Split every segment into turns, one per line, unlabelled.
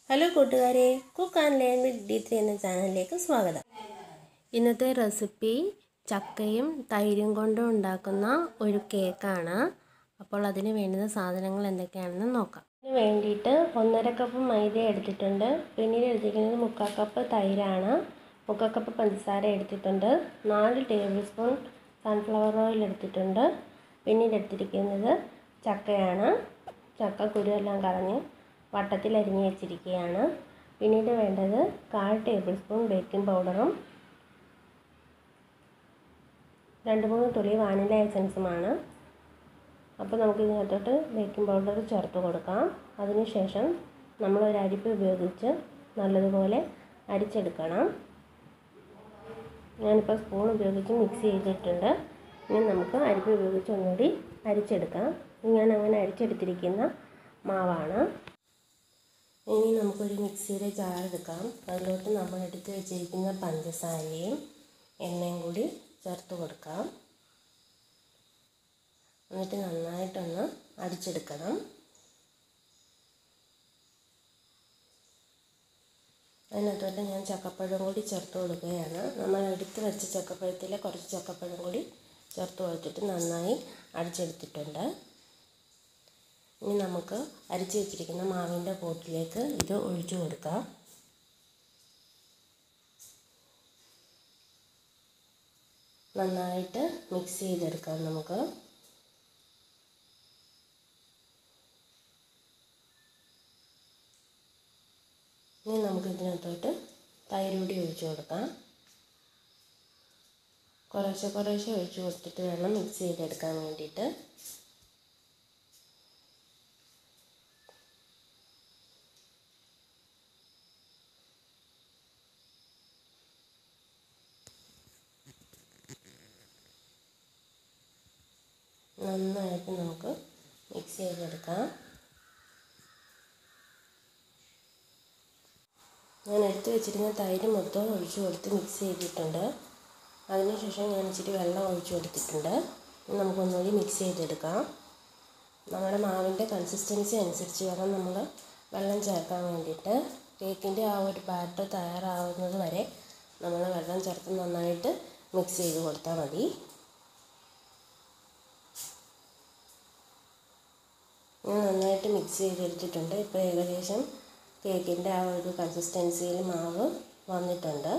Hello കൂട്ടുകാരെ, cook and learn with D3 എന്ന ചാനലിലേക്ക് സ്വാഗതം. ഇന്നത്തെ റെസിപ്പി ചക്കയും തൈരും കൊണ്ട് ഉണ്ടാക്കുന്ന ഒരു കേക്കാണ്. അപ്പോൾ അതിന് വേണ്ടുന്ന സാധനങ്ങൾ എന്തൊക്കെയാണെന്ന് നോക്കാം. ഇതിന് വേണ്ടിയിട്ട് 1.5 കപ്പ് മൈദ എടുത്തിട്ടുണ്ട്. പിന്നീട് എടുത്തിരിക്കുന്നത് 3/4 കപ്പ് തൈരാണ്. 3/4 കപ്പ് പഞ്ചസാര എടുത്തിട്ടുണ്ട്. 4 ടേബിൾ സ്പൂൺ സൺഫ്ലവർ ഓയിൽ എടുത്തിട്ടുണ്ട്. പിന്നീട് എടുത്തിരിക്കുന്നത് ചക്കയാണ്. ചക്ക കുരുവെല്ലാം കളഞ്ഞ് വട്ടത്തിൽ അരിഞ്ഞ് വെച്ചിരിക്കുകയാണ്. പിന്നീട് വേണ്ടത് 1/4 ടേബിൾ സ്പൂൺ ബേക്കിംഗ് പൗഡറും 2-3 തുള്ളി വാനില എസൻസുമാണ്. അപ്പോൾ നമുക്ക് ഇതിനകത്തോട്ട് ബേക്കിംഗ് പൗഡർ ചേർത്ത് കൊടുക്കാം. അതിനുശേഷം നമ്മളൊരു അരിപ്പ ഉപയോഗിച്ച് നല്ലതുപോലെ അരിച്ചെടുക്കണം. ഞാനിപ്പോൾ സ്പൂൺ ഉപയോഗിച്ച് മിക്സ് ചെയ്തിട്ടുണ്ട്. ഇനി നമുക്ക് അരിപ്പ ഉപയോഗിച്ച് ഒന്നുകൂടി അരിച്ചെടുക്കാം. ഞാൻ അങ്ങനെ അരിച്ചെടുത്തിരിക്കുന്ന മാവാണ്. ഇനി നമുക്കൊരു മിക്സിയുടെ ജാർ എടുക്കാം. അതിലോട്ട് നമ്മൾ എടുത്ത് വെച്ചിരിക്കുന്ന പഞ്ചസാരയും എണ്ണയും കൂടി ചേർത്ത് കൊടുക്കാം. എന്നിട്ട് നന്നായിട്ടൊന്ന് അടിച്ചെടുക്കണം. അതിനകത്തോട്ട് ഞാൻ ചക്കപ്പഴം കൂടി ചേർത്ത് കൊടുക്കുകയാണ്. നമ്മൾ എടുത്ത് വെച്ച ചക്കപ്പഴത്തിൽ കുറച്ച് ചക്കപ്പഴം കൂടി ചേർത്ത് കൊടുത്തിട്ട് നന്നായി അടിച്ചെടുത്തിട്ടുണ്ട്. ഇനി നമുക്ക് അരിച്ച് വെച്ചിരിക്കുന്ന മാവിൻ്റെ കൂട്ടിലേക്ക് ഇത് ഒഴിച്ചു കൊടുക്കാം. നന്നായിട്ട് മിക്സ് ചെയ്തെടുക്കാം നമുക്ക്. ഇനി നമുക്ക് ഇതിനകത്തോട്ട് തൈര് കൂടി ഒഴിച്ചു കൊടുക്കാം. കുറേശ്ശെ ഒഴിച്ചു കൊടുത്തിട്ട് വേണം മിക്സ് ചെയ്തെടുക്കാൻ വേണ്ടിയിട്ട്. നന്നായിട്ട് നമുക്ക് മിക്സ് ചെയ്തെടുക്കാം. ഞാൻ എടുത്ത് വെച്ചിരുന്ന തൈര് മൊത്തം ഒഴിച്ചു കൊടുത്ത് മിക്സ് ചെയ്തിട്ടുണ്ട്. അതിനുശേഷം ഞാൻ ഇച്ചിരി വെള്ളം ഒഴിച്ചു കൊടുത്തിട്ടുണ്ട്. നമുക്കൊന്നുകൂടി മിക്സ് ചെയ്തെടുക്കാം. നമ്മുടെ മാവിൻ്റെ കൺസിസ്റ്റൻസി അനുസരിച്ച് വേണം നമ്മൾ വെള്ളം ചേർക്കാൻ വേണ്ടിയിട്ട്. കേക്കിൻ്റെ ആ ഒരു ബാറ്റർ തയ്യാറാവുന്നത് വരെ നമ്മൾ വെള്ളം ചേർത്ത് നന്നായിട്ട് മിക്സ് ചെയ്ത് കൊടുത്താൽ മതി. നന്നായിട്ട് മിക്സ് ചെയ്തെടുത്തിട്ടുണ്ട്. ഇപ്പോൾ ഏകദേശം കേക്കിൻ്റെ ആ ഒരു കൺസിസ്റ്റൻസിയിൽ മാവ് വന്നിട്ടുണ്ട്.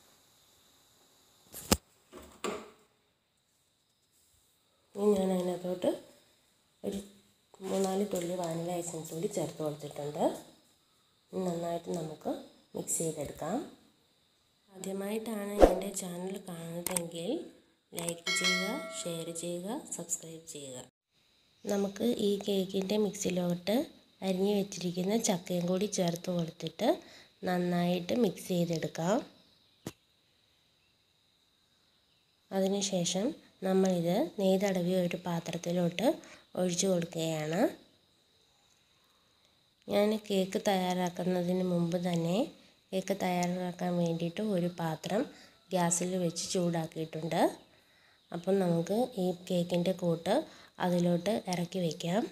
ഇനി ഞാൻ അതിനകത്തോട്ട് ഒരു 3-4 തുള്ളി വാനില എസൻസ് കൂടി ചേർത്ത് കൊടുത്തിട്ടുണ്ട്. നന്നായിട്ട് നമുക്ക് മിക്സ് ചെയ്തെടുക്കാം. ആദ്യമായിട്ടാണ് എൻ്റെ ചാനൽ കാണുന്നതെങ്കിൽ ലൈക്ക് ചെയ്യുക, ഷെയർ ചെയ്യുക, സബ്സ്ക്രൈബ് ചെയ്യുക. നമുക്ക് ഈ കേക്കിൻ്റെ മിക്സിലോട്ട് അരിഞ്ഞ് വെച്ചിരിക്കുന്ന ചക്കയും കൂടി ചേർത്ത് കൊടുത്തിട്ട് നന്നായിട്ട് മിക്സ് ചെയ്തെടുക്കാം. അതിനുശേഷം നമ്മളിത് നെയ്തടവിയ ഒരു പാത്രത്തിലോട്ട് ഒഴിച്ചു കൊടുക്കുകയാണ്. ഞാൻ കേക്ക് തയ്യാറാക്കുന്നതിന് മുമ്പ് തന്നെ കേക്ക് തയ്യാറാക്കാൻ വേണ്ടിയിട്ട് ഒരു പാത്രം ഗ്യാസിൽ വെച്ച് ചൂടാക്കിയിട്ടുണ്ട്. അപ്പം നമുക്ക് ഈ കേക്കിൻ്റെ കൂട്ട് അതിലോട്ട് ഇറക്കി വയ്ക്കാം.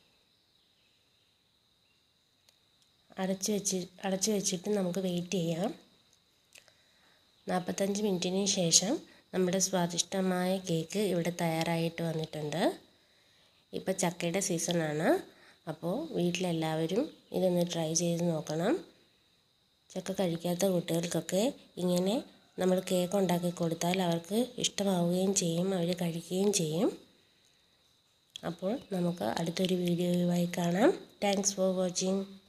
അടച്ചു വെച്ചിട്ട് നമുക്ക് വെയിറ്റ് ചെയ്യാം. 45 മിനിറ്റിന് ശേഷം നമ്മുടെ സ്വാദിഷ്ടമായ കേക്ക് ഇവിടെ തയ്യാറായിട്ട് വന്നിട്ടുണ്ട്. ഇപ്പോൾ ചക്കയുടെ സീസണാണ്. അപ്പോൾ വീട്ടിലെല്ലാവരും ഇതൊന്ന് ട്രൈ ചെയ്ത് നോക്കണം. ചക്ക കഴിക്കാത്ത കുട്ടികൾക്കൊക്കെ ഇങ്ങനെ നമ്മൾ കേക്ക് ഉണ്ടാക്കി കൊടുത്താൽ അവർക്ക് ഇഷ്ടമാവുകയും ചെയ്യും, അവർ കഴിക്കുകയും ചെയ്യും. അപ്പോൾ നമുക്ക് അടുത്തൊരു വീഡിയോയുമായി കാണാം. Thanks for watching.